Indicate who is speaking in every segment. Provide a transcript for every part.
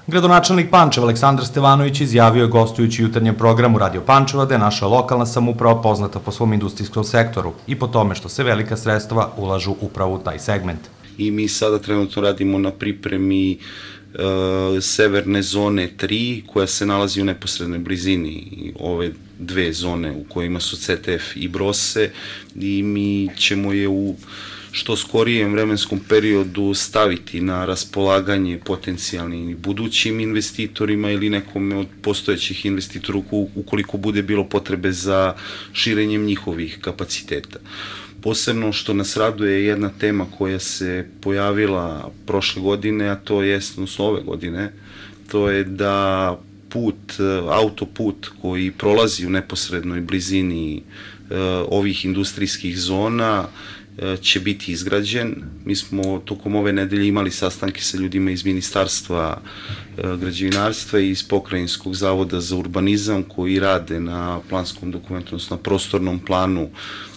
Speaker 1: Gradonačelnik Pančeva Aleksandar Stevanović izjavio je gostujući u jutarnjem programu Radio Pančeva da je naša lokalna samouprava poznata po svom industrijskom sektoru i po tome što se velika sredstva ulažu upravo u taj segment.
Speaker 2: I mi sada trenutno radimo na pripremi severne zone 3 koja se nalazi u neposrednoj blizini ove dve zone u kojima su CTF i Brose i mi ćemo je u što skorijem vremenskom periodu staviti na raspolaganje potencijalnim i budućim investitorima ili nekome od postojećih investitora ukoliko bude bilo potrebe za širenjem njihovih kapaciteta. Posebno što nas raduje je jedna tema koja se pojavila prošle godine, a to je, odnosno ove godine, to je da autoput koji prolazi u neposrednoj blizini ovih industrijskih zona će biti izgrađen. Mi smo tokom ove nedelje imali sastanke sa ljudima iz Ministarstva građevinarstva i iz Pokrajinskog zavoda za urbanizam koji rade na planskom dokumentu, odnosno na prostornom planu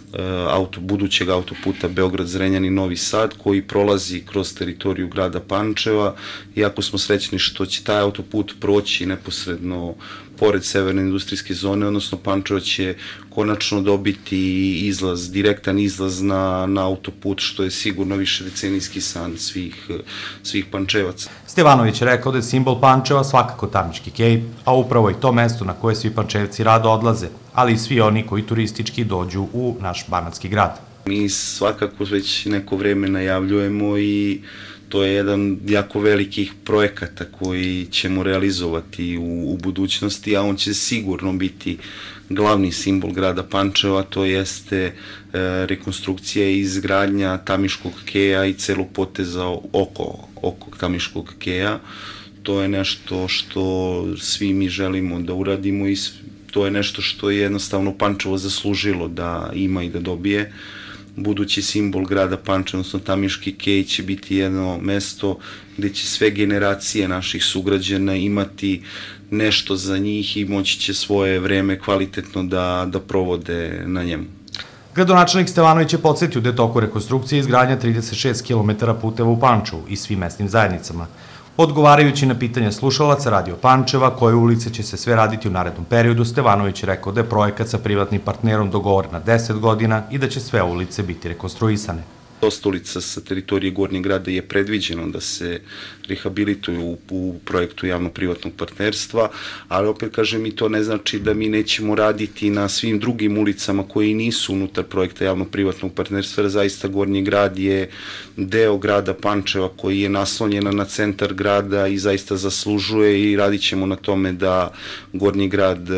Speaker 2: budućeg autoputa Beograd-Zrenjanin-Novi Sad koji prolazi kroz teritoriju grada Pančeva. Jako smo srećni što će taj autoput proći neposredno pored severne industrijske zone, odnosno Pančevo će konačno dobiti direktan izlaz na autoput, što je sigurno višedecenijski san svih Pančevaca.
Speaker 1: Stevanović je rekao da je simbol Pančeva svakako Tamiški kej, a upravo je to mesto na koje svi Pančevci rado odlaze, ali i svi oni koji turistički dođu u naš banatski grad.
Speaker 2: Mi svakako već neko vreme najavljujemo i to je jedan jako velikih projekata koji ćemo realizovati u budućnosti, a on će sigurno biti glavni simbol grada Pančeva, to jeste rekonstrukcija i izgradnja Tamiškog keja i celog poteza oko Tamiškog keja. To je nešto što svi mi želimo da uradimo i to je nešto što je jednostavno Pančevo zaslužilo da ima i da dobije. Budući simbol grada Pančeva, odnosno Tamiški kej, će biti jedno mesto gde će sve generacije naših sugrađana imati nešto za njih i moći će svoje vreme kvalitetno da provode na njemu.
Speaker 1: Gradonačelnik Stevanović je podsjetio da je toku rekonstrukcije izgradnja 36 km puteva u Pančevu i svim mesnim zajednicama. Odgovarajući na pitanja slušalaca Radio Pančeva, koje ulice će se sve raditi u narednom periodu, Stevanović je rekao da je projekat sa privatnim partnerom dogovoren na 10 godina i da će sve ulice biti rekonstruisane.
Speaker 2: Dosta ulica sa teritorije Gornjeg grada je predviđeno da se rehabilituju u projektu javno-privatnog partnerstva, ali opet kažem i to ne znači da mi nećemo raditi na svim drugim ulicama koji nisu unutar projekta javno-privatnog partnerstva, jer zaista Gornji grad je deo grada Pančeva koji je naslonjen na centar grada i zaista zaslužuje i radit ćemo na tome da Gornji grad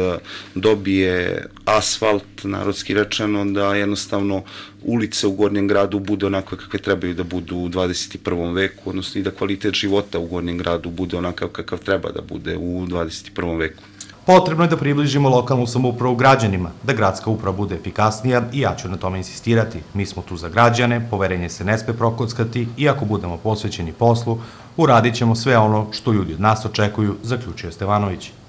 Speaker 2: dobije asfalt, narodski rečeno, da jednostavno ulice u Gornjem gradu bude onakve kakve trebaju da budu u 21. veku, odnosno i da kvalitet života u Gornjem gradu bude onakav kakav treba da bude u 21. veku.
Speaker 1: Potrebno je da približimo lokalnu samoupravu građanima, da gradska uprava bude efikasnija i ja ću na tome insistirati. Mi smo tu za građane, poverenje se ne sme prokockati i ako budemo posvećeni poslu, uradit ćemo sve ono što ljudi od nas očekuju, zaključio Stevanović.